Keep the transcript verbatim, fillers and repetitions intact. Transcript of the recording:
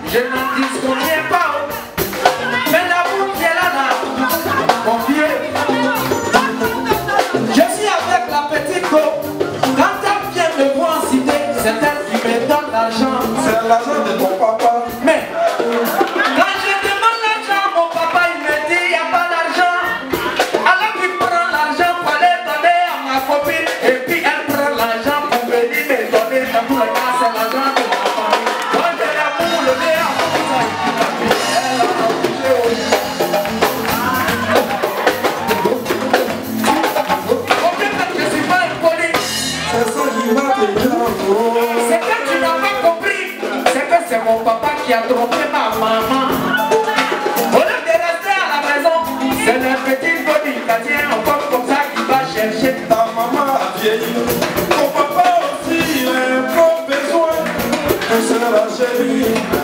je ne disconviens pas. Mais l'amour qui est là, là, mon vieux. Je suis avec la petite go. Quand elle vient me voir en cité, c'est elle qui me donne l'argent. C'est l'argent de ton papa. Mais quand je demande l'argent, mon papa il me dit il n'y a pas d'argent. Alors il prend l'argent pour aller donner à ma copine. Et puis elle prend l'argent pour venir me donner. Dans tous les cas, c'est l'argent de ma famille. Moi j'ai l'amour, le meilleur pour ça. Elle a touché au lit. Ok, parce que je suis pas impoli. C'est ça qui va te dire. C'est que tu n'as pas compris. C'est que c'est mon papa qui a trompé ma maman. Au lieu de rester à la maison, c'est le petit body qui tient encore comme ça qui va chercher. Ta maman a vieilli. Ton papa aussi, il a un gros besoin. Que c'est la chérie.